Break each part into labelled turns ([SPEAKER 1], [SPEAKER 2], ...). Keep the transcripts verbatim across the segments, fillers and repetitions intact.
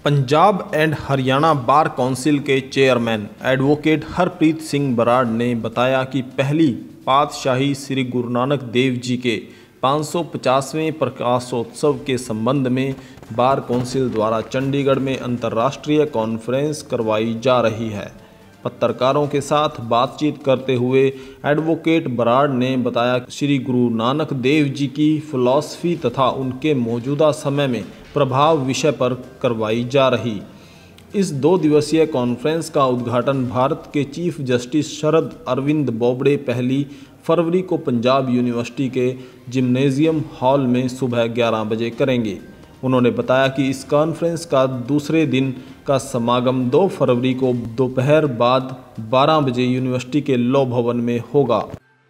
[SPEAKER 1] Punjab and Haryana bar council के chairman advocate Harpreet Singh Brar ने बताया कि पहली पातशाही श्री गुरु नानक देव जी के पाँच सौ पचासवें प्रकाशोत्सव के संबंध में बार कौंसिल द्वारा चंडीगढ़ में अंतर्राष्ट्रीय कॉन्फ्रेंस करवाई जा रही है। पत्रकारों के साथ बातचीत करते हुए एडवोकेट बराड़ ने बताया कि श्री गुरु नानक देव जी की फिलॉसफी तथा उनके मौजूदा समय में प्रभाव विषय पर करवाई जा रही इस दो दिवसीय कॉन्फ्रेंस का उद्घाटन भारत के चीफ जस्टिस शरद अरविंद बोबड़े पहली फरवरी को पंजाब यूनिवर्सिटी के जिम्नेजियम हॉल में सुबह ग्यारह बजे करेंगे। उन्होंने बताया कि इस कॉन्फ्रेंस का दूसरे दिन का समागम दो फरवरी को दोपहर बाद बारह बजे यूनिवर्सिटी के लॉ भवन में होगा।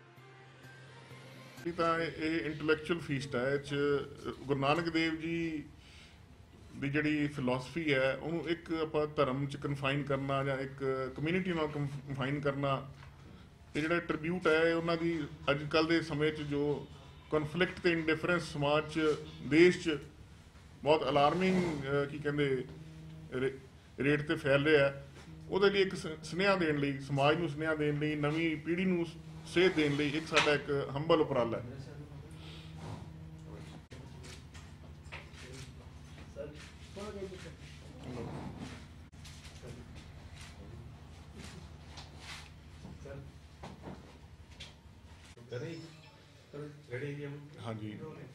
[SPEAKER 2] इंटलैक्चुअल फीस्ट है गुरु नानक देव जी ਦੀ ਜਿਹੜੀ ਫਿਲਾਸਫੀ ਹੈ ਉਹਨੂੰ ਇੱਕ ਆਪਾਂ ਧਰਮ 'ਚ ਕਨਫਾਈਨ ਕਰਨਾ ਜਾਂ ਇੱਕ ਕਮਿਊਨਿਟੀ ਨਾਲ ਕਨਫਾਈਨ ਕਰਨਾ ਇਹ ਜਿਹੜਾ ਟ੍ਰਿਬਿਊਟ ਹੈ ਉਹਨਾਂ ਦੀ ਅੱਜ ਕੱਲ੍ਹ ਦੇ ਸਮੇਂ 'ਚ ਜੋ ਕਨਫਲਿਕਟ ਤੇ ਇੰਡਿਫਰੈਂਸ ਸਮਾਜ 'ਚ ਦੇਸ਼ 'ਚ ਬਹੁਤ ਅਲਾਰਮਿੰਗ ਕੀ ਕਹਿੰਦੇ ਰੇਟ 'ਤੇ ਫੈਲ ਰਿਹਾ ਉਹਦੇ ਲਈ ਇੱਕ ਸੁਨੇਹਾ ਦੇਣ ਲਈ ਸਮਾਜ ਨੂੰ ਸੁਨੇਹਾ ਦੇਣ ਲਈ ਨਵੀਂ ਪੀੜ੍ਹੀ ਨੂੰ ਸੇਧ ਦੇਣ ਲਈ ਇੱਕ ਸਾਡਾ ਇੱਕ ਹੰਬਲ ਉਪਰਾਲਾ ਹੈ। हाँ जी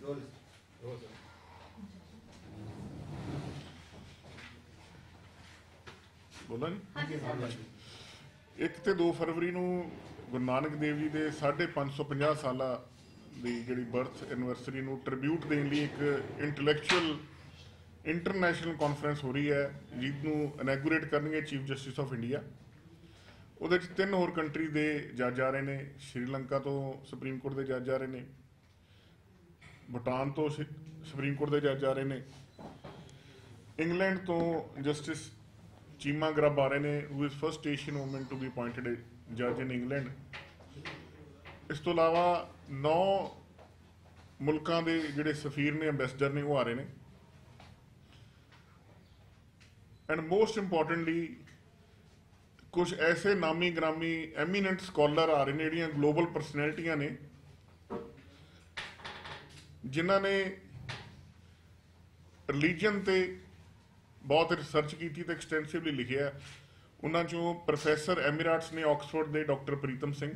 [SPEAKER 2] बोला जी एक तो दो फरवरी ਨੂੰ ਗੁਰੂ ਨਾਨਕ ਦੇਵ ਜੀ ਦੇ ਸਾਢੇ ਪੰਜ ਸੌ ਪੰਜਾਹ ਸਾਲਾਂ ਦੀ ਜਿਹੜੀ ਬਰਥ ਐਨਵਰਸਰੀ ਨੂੰ ਟ੍ਰਿਬਿਊਟ ਦੇਣ ਲਈ ਇੱਕ ਇੰਟੈਲੈਕਚੁਅਲ ਇੰਟਰਨੈਸ਼ਨਲ ਕਾਨਫਰੰਸ ਹੋ ਰਹੀ ਹੈ ਜਿਹਨੂੰ ਇਨੈਗੂਰੇਟ ਕਰਨਗੇ ਚੀਫ ਜਸਟਿਸ ਆਫ ਇੰਡੀਆ। ਉਹਦੇ 'ਚ ਤਿੰਨ ਹੋਰ ਕੰਟਰੀ ਦੇ ਜੱਜ ਆ ਰਹੇ ਨੇ, ਸ਼੍ਰੀਲੰਕਾ ਤੋਂ ਸੁਪਰੀਮ ਕੋਰਟ ਦੇ ਜੱਜ ਆ ਰਹੇ ਨੇ, ਭੂਟਾਨ ਤੋਂ ਸੁਪਰੀਮ ਕੋਰਟ ਦੇ ਜੱਜ ਆ ਰਹੇ ਨੇ, ਇੰਗਲੈਂਡ ਤੋਂ ਜਸਟਿਸ ਚੀਮਾ ਗਰੱਬ ਆ ਰਹੇ ਨੇ who is first Asian woman to be appointed ਜੱਜ ਇਨ ਇੰਗਲੈਂਡ। ਇਸ ਤੋਂ ਇਲਾਵਾ ਨੌ ਮੁਲਕਾਂ ਦੇ ਜਿਹੜੇ ਸਫੀਰ ਨੇ ਅੰਬੈਸਡਰ ਨੇ ਉਹ ਆ ਰਹੇ ਨੇ ਐਂਡ ਮੋਸਟ ਇੰਪੋਰਟੈਂਟਲੀ ਕੁਛ ਐਸੇ ਨਾਮੀ ਗ੍ਰਾਮੀ ਐਮੀਨੈਂਟ ਸਕੋਲਰ ਆ ਰਹੇ ਨੇ ਜਿਹੜੀਆਂ ਗਲੋਬਲ ਪਰਸਨੈਲਿਟੀਆਂ ਨੇ ਜਿਨ੍ਹਾਂ ਨੇ ਰਿਲੀਜਨ ਤੇ ਬਹੁਤ ਰਿਸਰਚ ਕੀਤੀ ਤੇ ਐਕਸਟੈਂਸਿਵਲੀ ਲਿਖਿਆ। ਉਹਨਾਂ 'ਚੋਂ ਪ੍ਰੋਫੈਸਰ ਐਮੀਰਾਟਸ ਨੇ ਆਕਸਫੋਰਡ ਦੇ doctor Pritam Singh,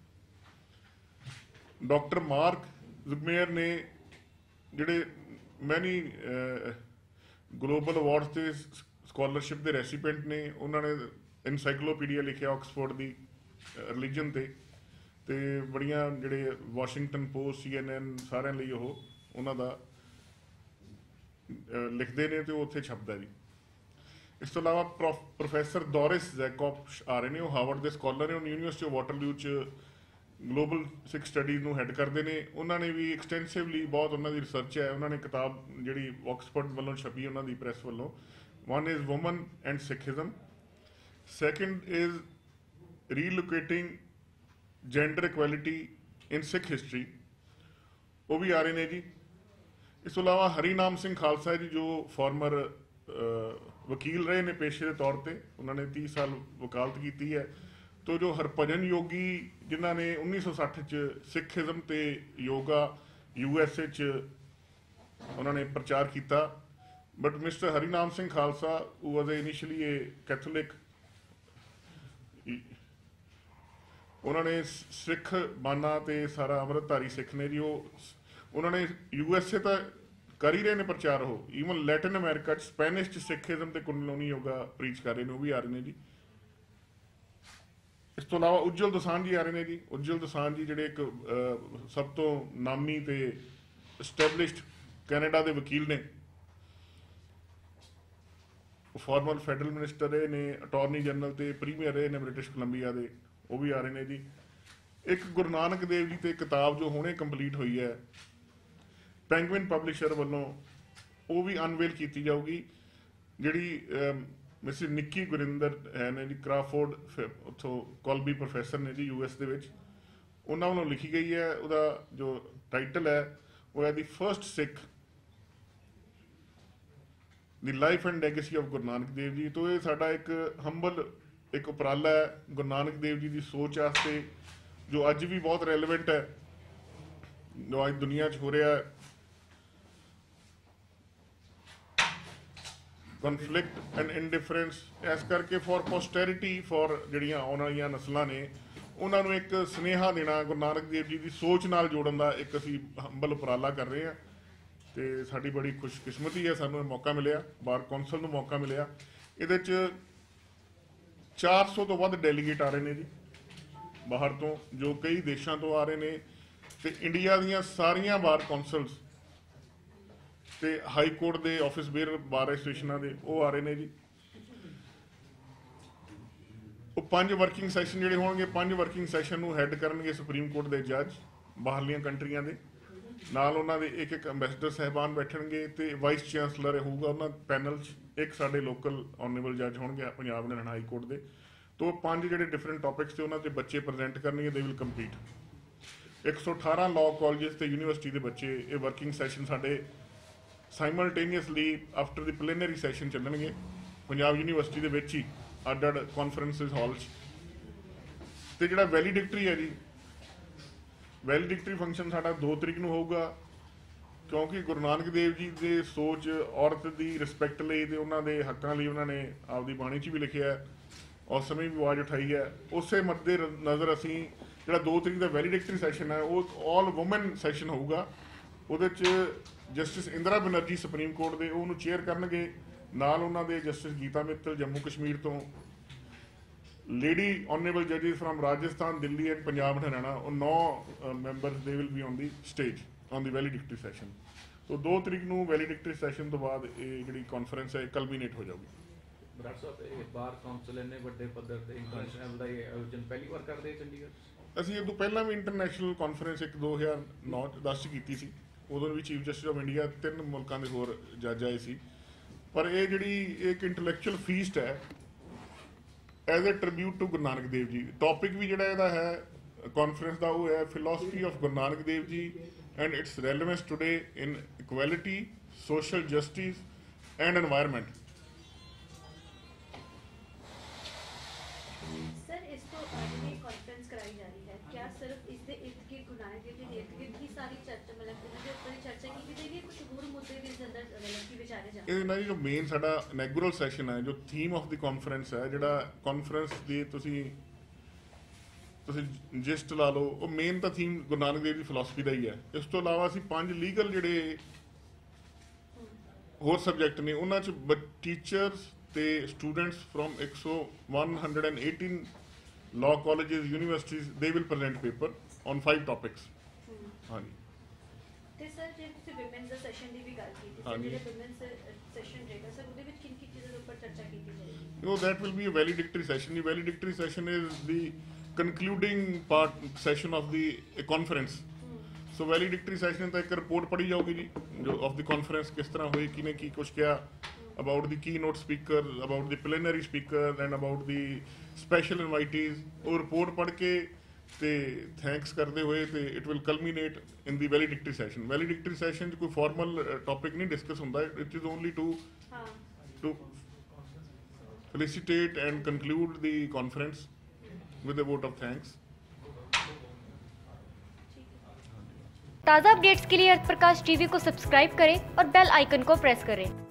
[SPEAKER 2] doctor Mark ਜ਼ੁਗਮੇਅਰ ਨੇ ਜਿਹੜੇ ਮੈਨੀ ਗਲੋਬਲ ਅਵਾਰਡਸ ਤੇ ਸਕੋਲਰਸ਼ਿਪ ਦੇ ਰੈਸੀਪੀਐਂਟ ਨੇ, ਉਹਨਾਂ ਨੇ ਇਨਸਾਈਕਲੋਪੀਡੀਆ ਲਿਖਿਆ ਆਕਸਫੋਰਡ ਦੀ ਰਿਲੀਜਨ ਤੇ ਤੇ ਬੜੀਆਂ ਜਿਹੜੇ ਵਾਸ਼ਿੰਗਟਨ ਪੋਸਟ ਸੀ ਐਨ ਐਨ ਸਾਰਿਆਂ ਲਈ ਉਹ ਉਹਨਾਂ ਦਾ ਲਿਖਦੇ ਨੇ ਤੇ ਉਹ ਉੱਥੇ ਛਪਦਾ ਜੀ। ਇਸ ਤੋਂ ਇਲਾਵਾ ਪ੍ਰੋਫੈਸਰ ਡੋਰਿਸ ਜੈਕੋਬ ਆ ਰਹੇ ਨੇ, ਉਹ ਹਾਵਰਡ ਦੇ ਸਕਾਲਰ ਨੇ, ਉਹ ਯੂਨੀਵਰਸਿਟੀ ਆਫ ਵਾਟਰਲੂ 'ਚ ਗਲੋਬਲ ਸਿੱਖ ਸਟੱਡੀਜ਼ ਨੂੰ ਹੈਡ ਕਰਦੇ ਨੇ। ਉਹਨਾਂ ਨੇ ਵੀ ਐਕਸਟੈਂਸਿਵਲੀ ਬਹੁਤ ਉਹਨਾਂ ਦੀ ਰਿਸਰਚ ਹੈ। ਉਹਨਾਂ ਨੇ ਕਿਤਾਬ ਜਿਹੜੀ ਆਕਸਫੋਰਡ ਵੱਲੋਂ ਛਪੀ ਉਹਨਾਂ ਦੀ ਪ੍ਰੈਸ ਵੱਲੋਂ, one is woman and Sikhism, second is relocating gender equality in Sikh history, ਉਹ ਵੀ ਆ ਰਹੇ ਨੇ ਜੀ। ਇਸ ਤੋਂ ਇਲਾਵਾ ਹਰੀਨਾਮ ਸਿੰਘ ਖਾਲਸਾ ਜੀ ਜੋ ਫਾਰਮਰ ਵਕੀਲ ਰਹੇ ਨੇ ਪੇਸ਼ੇ ਦੇ ਤੌਰ 'ਤੇ, ਉਹਨਾਂ ਨੇ ਤੀਹ ਸਾਲ ਵਕਾਲਤ ਕੀਤੀ ਹੈ। ਤੋ ਜੋ ਹਰਭਜਨ ਯੋਗੀ ਜਿਨ੍ਹਾਂ ਨੇ ਉੱਨੀ ਸੌ ਸੱਠ 'ਚ ਸਿੱਖਿਜ਼ਮ ਤੇ ਯੋਗਾ ਯੂ ਐਸ ਏ 'ਚ ਉਹਨਾਂ ਨੇ ਪ੍ਰਚਾਰ ਕੀਤਾ, but mister Harinam Singh Khalsa was initially a Catholic, ਉਹਨਾਂ ਨੇ ਸਿੱਖ ਬਾਨਾ ਤੇ ਸਾਰਾ ਅੰਮ੍ਰਿਤਧਾਰੀ ਸਿੱਖ ਨੇ ਜੀ। ਉਹ ਉਹਨਾਂ ਨੇ ਯੂ ਐਸ ਏ ਤਾਂ ਕਰ ਹੀ ਰਹੇ ਨੇ ਪ੍ਰਚਾਰ, ਉਹ ਈਵਨ ਲੈਟਿਨ ਅਮਰੀਕਾ 'ਚ ਸਪੈਨਿਸ਼ 'ਚ ਸਿੱਖਿਜ਼ਮ ਤੇ ਕੁੰਡਲੋਨੀ ਯੋਗਾ ਪ੍ਰੀਚ ਕਰ ਰਹੇ ਨੇ, ਉਹ ਵੀ ਆ ਰਹੇ ਨੇ ਜੀ। ਇਸ ਤੋਂ ਇਲਾਵਾ ਉਜਵਲ ਦੋਸਾਂਝ ਜੀ ਆ ਰਹੇ ਨੇ ਜੀ। ਉਜਵਲ ਦੋਸਾਂਝ ਜੀ ਜਿਹੜੇ ਇੱਕ ਸਭ ਤੋਂ ਨਾਮੀ ਤੇ ਐਸਟੈਬਲਿਸ਼ਡ ਕੈਨੇਡਾ ਦੇ ਵਕੀਲ ਨੇ, ਫਾਰਮਰ ਫੈਡਰਲ ਮਿਨਿਸਟਰ ਰਹੇ ਨੇ, ਅਟਾਰਨੀ ਜਨਰਲ ਤੇ ਪ੍ਰੀਮੀਅਰ ਰਹੇ ਨੇ ਬ੍ਰਿਟਿਸ਼ ਕੋਲੰਬੀਆ ਦੇ, ਉਹ ਵੀ ਆ ਰਹੇ ਨੇ ਜੀ। ਇੱਕ ਗੁਰੂ ਨਾਨਕ ਦੇਵ ਜੀ ਤੇ ਕਿਤਾਬ ਜੋ ਹੁਣੇ ਕੰਪਲੀਟ ਹੋਈ ਹੈ ਪੈਂਗੁਇਨ ਪਬਲਿਸ਼ਰ ਵੱਲੋਂ, ਉਹ ਵੀ ਅਨਵੇਲ ਕੀਤੀ ਜਾਊਗੀ, ਜਿਹੜੀ ਮਿਸਿਸ ਨਿੱਕੀ ਗੁਰਿੰਦਰ ਹੈ ਨੇ ਜੀ, ਕਰਾਫੋਰਡ ਉੱਥੋਂ ਕੋਲਬੀ ਪ੍ਰੋਫੈਸਰ ਨੇ ਜੀ ਯੂ ਐਸ ਦੇ ਵਿੱਚ, ਉਹਨਾਂ ਵੱਲੋਂ ਲਿਖੀ ਗਈ ਹੈ। ਉਹਦਾ ਜੋ ਟਾਈਟਲ ਹੈ ਉਹ ਹੈ the first Sikh the life and legacy of Guru Nanak Dev ji. ਤੋਂ ਇਹ ਸਾਡਾ ਇੱਕ ਹੰਬਲ ਇੱਕ ਉਪਰਾਲਾ ਹੈ ਗੁਰੂ ਨਾਨਕ ਦੇਵ ਜੀ ਦੀ ਸੋਚ ਵਾਸਤੇ, ਜੋ ਅੱਜ ਵੀ ਬਹੁਤ ਰੈਲੇਵੈਂਟ ਹੈ, ਜੋ ਅੱਜ ਦੁਨੀਆ 'ਚ ਹੋ ਰਿਹਾ ਹੈ। ਕਨਫਲਿਕਟ ਐਂਡ ਇੰਡਿਫਰੈਂਸ, ਇਸ ਕਰਕੇ ਫॉर ਪੋਸਟੈਰਿਟੀ, ਫॉर ਜਿਹੜੀਆਂ ਆਉਣ ਵਾਲੀਆਂ ਨਸਲਾਂ ਨੇ ਉਹਨਾਂ ਨੂੰ ਇੱਕ ਸੁਨੇਹਾ ਦੇਣਾ, ਗੁਰੂ ਨਾਨਕ ਦੇਵ ਜੀ ਦੀ ਸੋਚ ਨਾਲ ਜੋੜਨ ਦਾ ਇੱਕ ਅਸੀਂ ਹੰਬਲ ਉਪਰਾਲਾ ਕਰ ਰਹੇ ਹਾਂ। ਤੇ ਸਾਡੀ ਬੜੀ ਖੁਸ਼ਕਿਸਮਤੀ ਹੈ, ਸਾਨੂੰ ਇਹ ਮੌਕਾ ਮਿਲਿਆ, ਬਾਰ ਕੌਂਸਲ ਨੂੰ ਮੌਕਾ ਮਿਲਿਆ। ਇਹਦੇ 'ਚ ਚਾਰ ਸੌ ਤੋਂ ਵੱਧ ਡੈਲੀਗੇਟ ਆ ਰਹੇ ਨੇ ਜੀ ਬਾਹਰ ਤੋਂ, ਜੋ ਕਈ ਦੇਸ਼ਾਂ ਤੋਂ ਆ ਰਹੇ ਨੇ, ਤੇ ਇੰਡੀਆ ਦੀਆਂ ਸਾਰੀਆਂ ਬਾਰ ਕੌਂਸਲਸ ਤੇ ਹਾਈ ਕੋਰਟ ਦੇ ਆਫਿਸ ਬੇਅਰ ਬਾਰ ਐਸੋਸੀਏਸ਼ਨਾਂ ਦੇ ਉਹ ਆ ਰਹੇ ਨੇ ਜੀ। ਉਹ ਪੰਜ ਵਰਕਿੰਗ ਸੈਸ਼ਨ ਜਿਹੜੇ ਹੋਣਗੇ, ਪੰਜ ਵਰਕਿੰਗ ਸੈਸ਼ਨ ਨੂੰ ਹੈੱਡ ਕਰਨਗੇ ਸੁਪਰੀਮ ਕੋਰਟ ਦੇ ਜੱਜ ਬਾਹਰਲੀਆਂ ਕੰਟਰੀਆਂ ਦੇ, ਨਾਲ ਉਹਨਾਂ ਦੇ ਇੱਕ ਇੱਕ ਐਂਬੈਸਡਰ ਸਾਹਿਬਾਨ ਬੈਠਣਗੇ ਤੇ ਵਾਈਸ ਚਾਂਸਲਰ ਹੋਊਗਾ ਉਹਨਾਂ ਪੈਨਲ 'ਚ, ਇੱਕ ਸਾਡੇ ਲੋਕਲ ਆਨਰੇਬਲ ਜੱਜ ਹੋਣਗੇ ਪੰਜਾਬ ਹਰਿਆਣਾ ਹਾਈ ਕੋਰਟ ਦੇ। ਤੋਂ ਪੰਜ ਜਿਹੜੇ ਡਿਫਰੈਂਟ ਟੌਪਿਕਸ ਤੇ ਉਹਨਾਂ ਦੇ ਬੱਚੇ ਪ੍ਰੈਜ਼ੈਂਟ ਕਰਨਗੇ, ਦੇ ਵਿਲ ਕੰਪਲੀਟ। ਇੱਕ ਸੌ ਅਠਾਰਾਂ ਲਾਅ ਕਾਲਜਸ ਤੇ ਯੂਨੀਵਰਸਿਟੀ ਦੇ ਬੱਚੇ ਇਹ ਵਰਕਿੰਗ ਸੈਸ਼ਨ ਸਾਡੇ simultaneously after the preliminary session ਚੱਲਣਗੇ ਪੰਜਾਬ ਯੂਨੀਵਰਸਿਟੀ ਦੇ ਵਿੱਚ ਹੀ ਅੱਡ ਅੱਡ ਕਾਨਫਰੰਸਿਸ ਹਾਲ 'ਚ। ਤੇ ਜਿਹੜਾ ਵੈਲੀਡਿਕਟਰੀ ਹੈ ਜੀ, ਵੈਲੀਡਿਕਟਰੀ ਫੰਕਸ਼ਨ ਸਾਡਾ ਦੋ ਤਰੀਕ ਨੂੰ ਹੋਊਗਾ, ਕਿਉਂਕਿ ਗੁਰੂ ਨਾਨਕ ਦੇਵ ਜੀ ਦੇ ਸੋਚ ਔਰਤ ਦੀ ਰਿਸਪੈਕਟ ਲਈ ਤੇ ਉਹਨਾਂ ਦੇ ਹੱਕਾਂ ਲਈ ਉਹਨਾਂ ਨੇ ਆਪਦੀ ਬਾਣੀ 'ਚ ਵੀ ਲਿਖਿਆ ਹੈ, ਉਸ ਸਮੇਂ ਵੀ ਆਵਾਜ਼ ਉਠਾਈ ਹੈ। ਉਸੇ ਮੱਦੇ ਨਜ਼ਰ ਅਸੀਂ ਜਿਹੜਾ ਦੋ ਤਰੀਕ ਦਾ ਵੈਲੀਡਿਕਟਰੀ ਸੈਸ਼ਨ ਹੈ ਉਹ ਇੱਕ ਆਲ ਵੂਮਨ ਸੈਸ਼ਨ ਹੋਊਗਾ। ਉਹਦੇ 'ਚ justice Indira Banerjee supreme court ਦੇ ਉਹਨੂੰ ਚੇਅਰ ਕਰਨਗੇ, ਨਾਲ ਉਹਨਾਂ ਦੇ ਜਸਟਿਸ ਗੀਤਾ ਮਿੱਤਲ ਜੰਮੂ ਕਸ਼ਮੀਰ ਤੋਂ, ਲੇਡੀ ਆਨਰੇਬਲ ਜੱਜਿਸ ਫਰਮ ਰਾਜਸਥਾਨ, ਦਿੱਲੀ ਐਂਡ ਪੰਜਾਬ ਹਰਿਆਣਾ, ਉਹ ਨੌ members they will be on the stage on the valedictory session. ਤੋਂ ਦੋ ਤਰੀਕ ਨੂੰ ਵੈਲੀਡਿਕਟਰੀ ਸੈਸ਼ਨ ਤੋਂ ਬਾਅਦ ਇਹ ਜਿਹੜੀ ਕਾਨਫਰੰਸ ਹੈ ਕਲਮੀਨੇਟ ਹੋ ਜਾਊਗੀ।
[SPEAKER 3] ਬਰਾੜ ਸਾਹਿਬ, ਇਹ ਬਾਰ ਕੌਂਸਲ ਇੰਨੇ ਵੱਡੇ ਪੱਧਰ ਤੇ ਇੰਟਰਨੈਸ਼ਨਲ ਦਾ ਇਹ ਆਯੋਜਨ ਪਹਿਲੀ ਵਾਰ ਕਰਦੇ ਚੰਡੀਗੜ੍ਹ?
[SPEAKER 2] ਅਸੀਂ ਇਹ ਤੋਂ ਪਹਿਲਾਂ ਵੀ ਇੰਟਰਨੈਸ਼ਨਲ ਕਾਨਫਰੰਸ ਇੱਕ ਦੋ ਹਜ਼ਾਰ ਨੌ ਦਸ 'ਚ ਕੀਤੀ ਸੀ, ਉਦੋਂ ਵੀ ਚੀਫ ਜਸਟਿਸ ਆਫ ਇੰਡੀਆ ਤਿੰਨ ਮੁਲਕਾਂ ਦੇ ਹੋਰ ਜੱਜ ਆਏ ਸੀ। ਪਰ ਇਹ ਜਿਹੜੀ ਇੱਕ ਇੰਟੈਲੈਕਚੁਅਲ ਫੀਸਟ ਹੈ as a tribute to Guru Nanak Dev ji. Topic ਵੀ ਜਿਹੜਾ ਇਹਦਾ ਹੈ ਕਾਨਫਰੰਸ ਦਾ ਉਹ ਹੈ philosophy of Guru Nanak Dev ji and its relevance today in equality, social justice and environment.
[SPEAKER 4] Sir, ਇਸ ਤੋਂ ਜਿਹੜੀ ਕਾਨਫਰੰਸ ਕਰਾਈ ਜਾ ਰਹੀ ਹੈ, ਕਿਆ ਸਿਰਫ ਇਸ ਦੇ ਇਰਦ ਗਿਰਦ ਗੁਰੂ ਨਾਨਕ ਦੇਵ ਜੀ ਦੇ ਇਰਦ ਗਿਰਦ ਹੀ ਸਾਰੀ ਚਰਚਾ, ਮਤਲਬ ਇਹਨਾਂ ਦੇ ਉੱਪਰ ਹੀ ਚਰਚਾ ਕੀਤੀ ਜਾਏਗੀ, ਕੁਝ ਹੋਰ ਮੁੱਦੇ ਵੀ ਇਸ ਅੰਦਰ ਮਤਲਬ ਕਿ ਵਿਚਾਰੇ ਜਾਣਗੇ?
[SPEAKER 2] ਇਹ ਨਾ ਜੀ, ਜੋ ਮੇਨ ਸਾਡਾ ਇਨੈਗੁਰਲ ਸੈਸ਼ਨ ਹੈ, ਜੋ ਥੀਮ ਆਫ ਦੀ ਕਾਨਫਰੰਸ ਹੈ, ਜਿਹੜਾ ਕਾਨਫਰੰਸ ਦੀ ਤੁਸੀਂ ਤੁਸੀਂ ਜਿਸਟ ਲਾ ਲਓ, ਉਹ ਮੇਨ ਤਾਂ ਥੀਮ ਗੁਰੂ ਨਾਨਕ ਦੇਵ ਦੀ ਫਿਲਾਸਫੀ ਦਾ ਹੀ ਹੈ। ਇਸ ਤੋਂ ਇਲਾਵਾ ਅਸੀਂ ਪੰਜ ਲੀਗਲ ਜਿਹੜੇ ਹੋਰ ਸਬਜੈਕਟ ਨੇ ਉਹਨਾਂ 'ਚ ਟੀਚਰਸ ਤੇ ਸਟੂਡੈਂਟਸ ਫਰੋਮ ਇੱਕ ਸੌ one hundred eighteen law colleges, universities, they will present paper on five topics। ਹਾਂਜੀ।
[SPEAKER 4] ਤੇ ਸਰ, ਜੇ ਤੁਸੀਂ ਵਿਮਨਸ ਦਾ ਸੈਸ਼ਨ ਦੀ ਵੀ ਗੱਲ ਕੀਤੀ, ਸਰ ਜਿਹੜੇ ਵਿਮਨਸ ਸੈਸ਼ਨ ਰਹੇਗਾ ਸਰ, ਉਹਦੇ ਵਿੱਚ ਕਿਨ ਕੀ ਚੀਜ਼ਾਂ ਦੇ ਉੱਪਰ ਚਰਚਾ ਕੀਤੀ ਜਾਏਗੀ?
[SPEAKER 2] No, that will be a valedictory session. The valedictory session is the concluding part session of the conference. So valedictory session ਤਾਂ ਇੱਕ ਰਿਪੋਰਟ ਪੜ੍ਹੀ ਜਾਊਗੀ ਜੀ, ਜੋ ਆਫ ਦੀ ਕਾਨਫਰੰਸ ਕਿਸ ਤਰ੍ਹਾਂ ਹੋਈ, ਕਿਹਨੇ ਕੀ ਕੁਛ ਕਿਹਾ about the keynote speaker, about the plenary speaker and about the special invitees। ਉਹ ਰਿਪੋਰਟ ਪੜ੍ਹ ਕੇ ਤੇ ਥੈਂਕਸ ਕਰਦੇ ਹੋਏ ਤੇ it will culminate in the valedictory session. Valedictory session 'ਚ ਕੋਈ ਫਾਰਮਲ ਟੌਪਿਕ ਨਹੀਂ ਡਿਸਕਸ ਹੁੰਦਾ, it is only to to felicitate and conclude the conference with a vote of thanks।
[SPEAKER 5] ताज़ा अपडेट्स के लिए अर्थ प्रकाश टीवी को सब्सक्राइब करें और बेल आइकन को प्रेस करें।